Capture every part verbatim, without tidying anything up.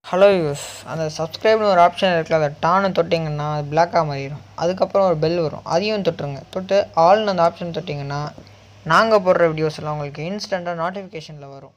Hello use அந்த சப்ஸ்கிரைப்னு ஒரு option இருக்குல்ல, அதை டான்னு தொட்டிங்கன்னா அது பிளாக்காக மாறிடும். அதுக்கப்புறம் ஒரு பெல் வரும், அதையும் தொட்டுருங்க. தொட்டு ஆல்னு அந்த ஆப்ஷன் தொட்டிங்கன்னா நாங்கள் போடுற வீடியோஸ் எல்லாம் உங்களுக்கு இன்ஸ்டண்ட்டாக நோட்டிஃபிகேஷனில் வரும்.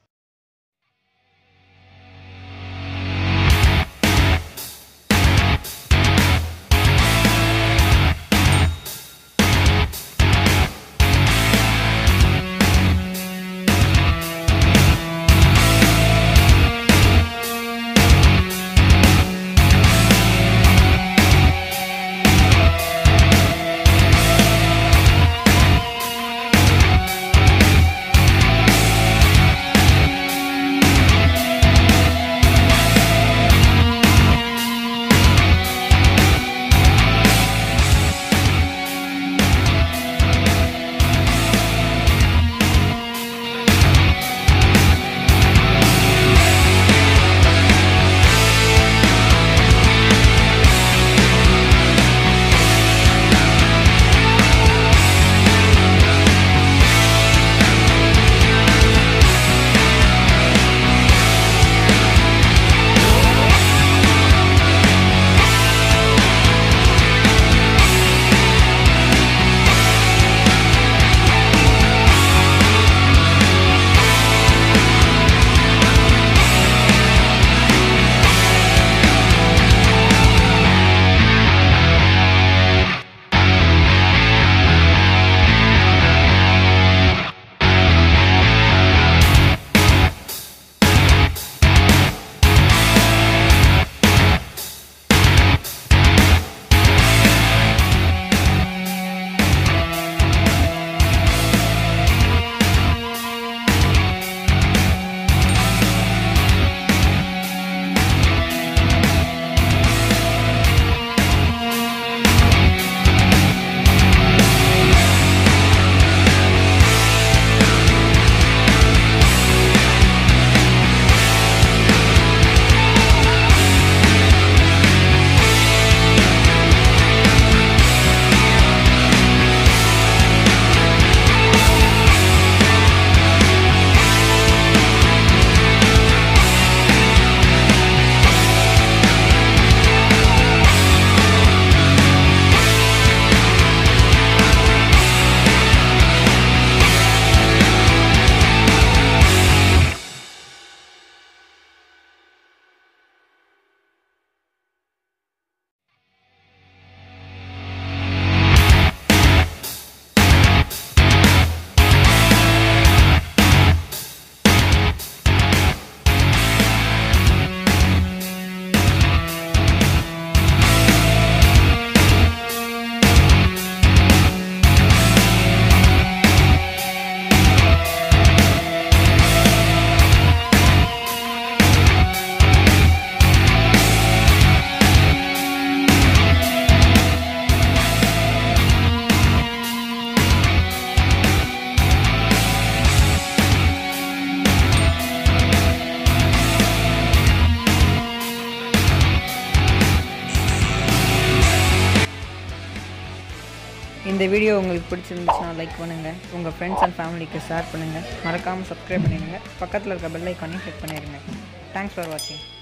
இந்த வீடியோ உங்களுக்கு பிடிச்சிருந்துச்சுன்னா லைக் பண்ணுங்கள், உங்கள் ஃப்ரெண்ட்ஸ் அண்ட் ஃபேமிலிக்கு ஷேர் பண்ணுங்கள், மறக்காமல் சப்ஸ்கிரைப் பண்ணிடுங்க, பக்கத்தில் இருக்க பெல் ஐக்கானையும் கிளிக் பண்ணிடுங்க. தேங்க்ஸ் ஃபார் வாட்சிங்.